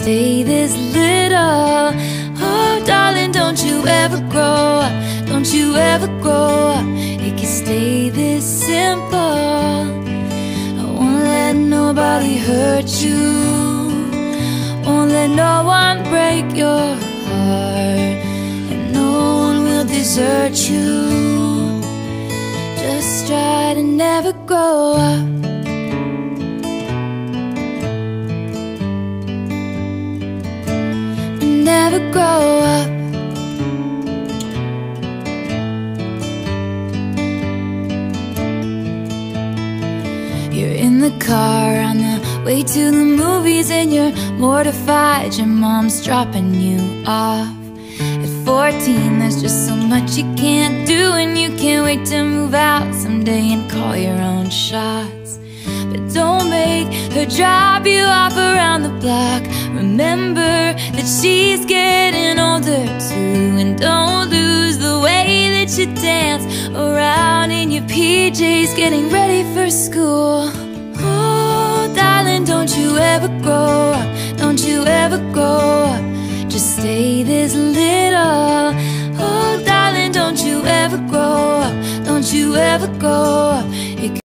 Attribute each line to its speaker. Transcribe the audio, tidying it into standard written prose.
Speaker 1: stay this little. Oh, darling, don't you ever grow up. Don't you ever grow up. It can stay this simple. I won't let nobody hurt you. Won't let no one break your heart, and no one will desert you. Just try to never grow up. Never grow up. You're in the car on the way to the movies, and you're mortified your mom's dropping you off. At 14, there's just so much you can't do, and you can't wait to move out someday and call your own shots. But don't make her drop you off around the block. Remember that she's getting older too, and don't lose the way that you dance around in your PJs getting ready for school. Oh, darling, don't you ever grow up. Don't you ever grow up. Just stay this little. Oh, darling, don't you ever grow up. Don't you ever grow up.